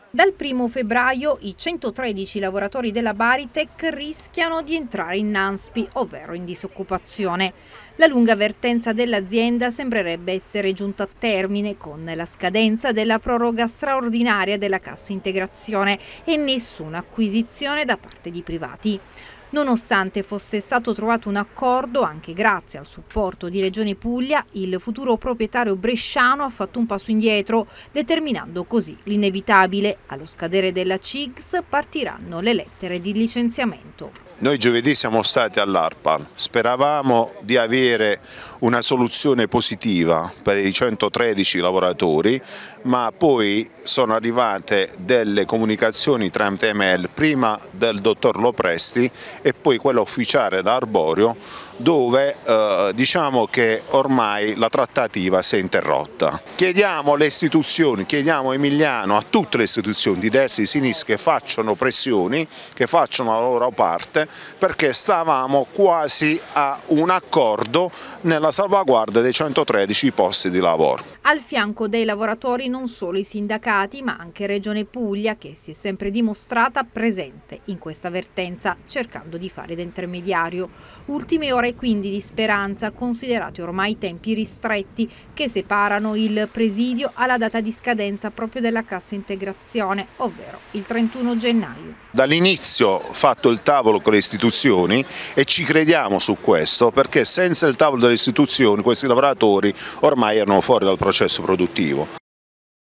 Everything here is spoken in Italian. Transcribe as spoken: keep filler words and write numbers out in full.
Dal primo febbraio i centotredici lavoratori della Baritec rischiano di entrare in NANSPI, ovvero in disoccupazione. La lunga vertenza dell'azienda sembrerebbe essere giunta a termine con la scadenza della proroga straordinaria della cassa integrazione e nessuna acquisizione da parte di privati. Nonostante fosse stato trovato un accordo, anche grazie al supporto di Regione Puglia, il futuro proprietario bresciano ha fatto un passo indietro, determinando così l'inevitabile. Allo scadere della C I G S partiranno le lettere di licenziamento. Noi giovedì siamo stati all'ARPAL, speravamo di avere una soluzione positiva per i centotredici lavoratori, ma poi sono arrivate delle comunicazioni tramite email, prima del dottor Lopresti e poi quella ufficiale da Arborio, dove eh, diciamo che ormai la trattativa si è interrotta. Chiediamo alle istituzioni, chiediamo a Emiliano, a tutte le istituzioni di destra e di sinistra che facciano pressioni, che facciano la loro parte, perché stavamo quasi a un accordo nella salvaguardia dei centotredici posti di lavoro. Al fianco dei lavoratori non solo i sindacati, ma anche Regione Puglia, che si è sempre dimostrata presente in questa vertenza, cercando di fare da intermediario. Ultime ore quindi di speranza, considerati ormai i tempi ristretti che separano il presidio alla data di scadenza proprio della cassa integrazione, ovvero il trentuno gennaio. Dall'inizio ho fatto il tavolo con le istituzioni e ci crediamo su questo, perché senza il tavolo delle istituzioni questi lavoratori ormai erano fuori dal processo produttivo.